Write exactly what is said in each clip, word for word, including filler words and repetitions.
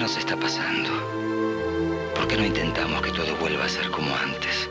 nos está pasando? ¿Por qué no intentamos que todo vuelva a ser como antes?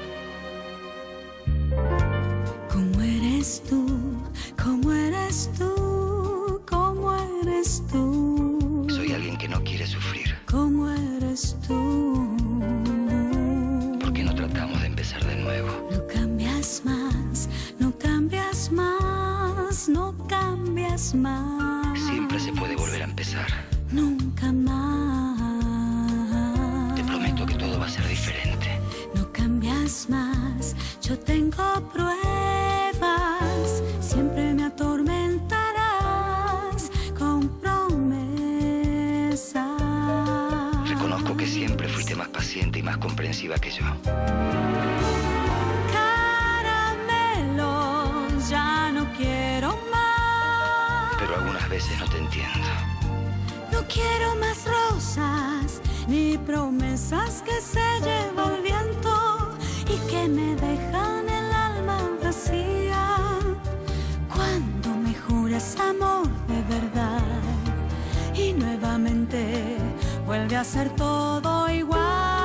¿Cómo eres tú? ¿Cómo eres tú? ¿Cómo eres tú? Soy alguien que no quiere sufrir. ¿Cómo eres tú? ¿Por qué no tratamos de empezar de nuevo? No cambias más, no cambias más, no cambias más. Siempre se puede volver a empezar. Nunca más. Te prometo que todo va a ser diferente. No cambias más, yo tengo pruebas. Siempre me atormentarás con promesas. Reconozco que siempre fuiste más paciente y más comprensiva que yo. Caramelos, ya no quiero más. Pero algunas veces no te entiendo. No quiero más rosas, ni promesas que se lleva el viento y que me dejan el alma vacía. Cuando me juras amor de verdad y nuevamente vuelve a ser todo igual.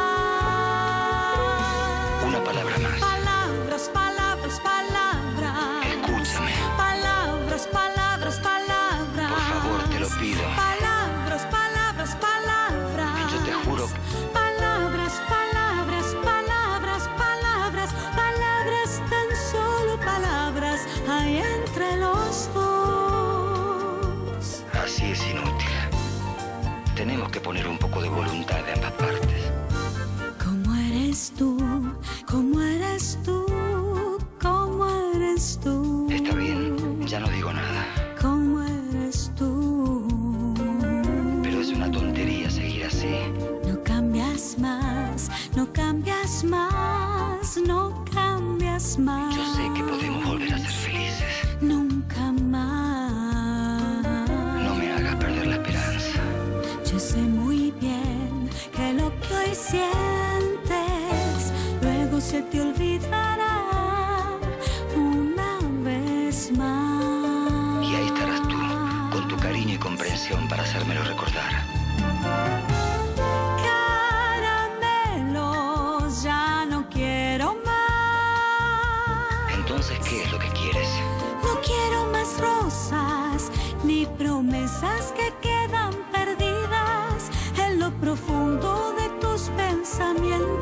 Una palabra más. Palabras, palabras, palabras. Escúchame. Palabras, palabras, palabras. Por favor, te lo pido. Palabras, palabras, palabras. Yo te juro. Palabras, palabras, palabras, palabras, palabras, tan solo palabras hay entre los dos. Así es inútil. Tenemos que poner un poco de voluntad de ambas partes. ¿Cómo eres tú? ¿Cómo eres tú? ¿Cómo eres tú? Está bien, ya no digo nada. ¿Cómo eres tú? Pero es una tontería seguir así. No cambias más, no cambias más, no cambias más. Yo sé que podemos volver a ser felices. Nunca más. No me hagas perder la esperanza. Yo sé muy bien que lo que hoy sientes luego se te olvidará una vez más. Y ahí estarás tú, con tu cariño y comprensión para hacérmelo recordar. Caramelos, ya no quiero más. Entonces, ¿qué es lo que quieres? No quiero más rosas, ni promesas que quedan perdidas en lo profundo de tus pensamientos.